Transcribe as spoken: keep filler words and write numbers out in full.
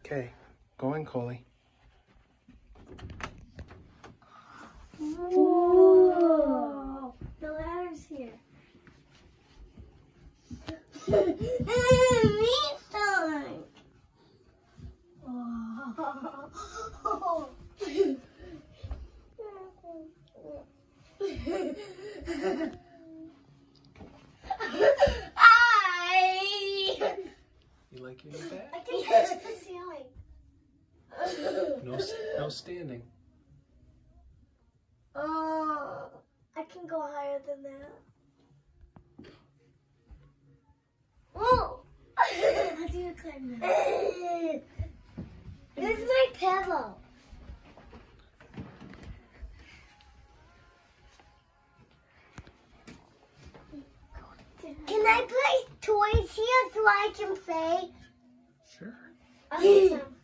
Okay, go in, Coley. Whoa! The ladder's here. Me time. Oh. You like your new bed? I can touch the ceiling. No, no standing. Oh, I can go higher than that. Whoa! How do you climb that? This is my pillow. Can I play toys here so I can play? Sure. Awesome.